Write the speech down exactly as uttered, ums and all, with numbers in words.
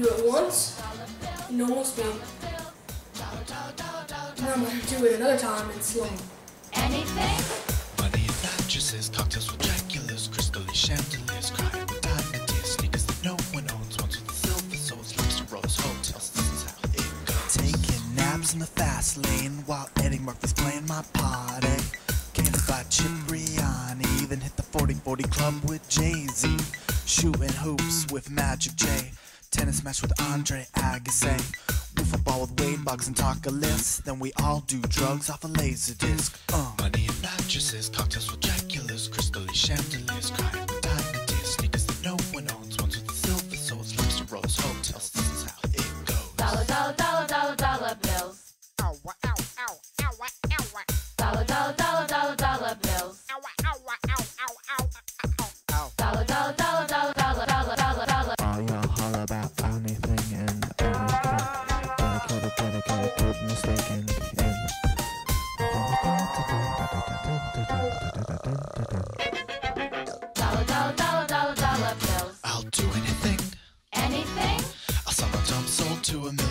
do it once in normal speed. And I'm gonna do it another time in slow. Anything? Money and mattresses, cocktails with Draculas, crystal chandeliers, crying with diamond tears, sneakers that no one owns, ones with the silver soles, lobster rolls, hotels. This is how it goes. Taking naps in the fast lane while Eddie Murphy's playing my party. Came by Cipriani, then hit the forty forty club with Jay-Z. Shooting hoops with Magic J. Tennis match with Andre Agassi. Wiffle ball with Wade Bugs and talk a list. Then we all do drugs off a laser disc. Uh. Money and mattresses, cocktails with Draculas, crystal chandeliers, crying with diamond tears, sneakers that no one owns, ones with the silver soles, lobster rolls, hotels. This is how it goes. Dollar, dollar, dollar, dollar, dollar bills. Ow, ow, ow, ow, ow, ow. Dollar, dollar, dollar, dollar, dollar bills. Ow, ow, ow, ow, ow, ow. Dollar, dollar, dollar, dollar, dollar, dollar, dollar, dollar. All y'all holler about anything and everything. Dedicated, dedicated, good mistaken. Dollar, dollar, dollar, dollar, dollar bills. I'll do anything. Anything? I'll sell my dumb soul to a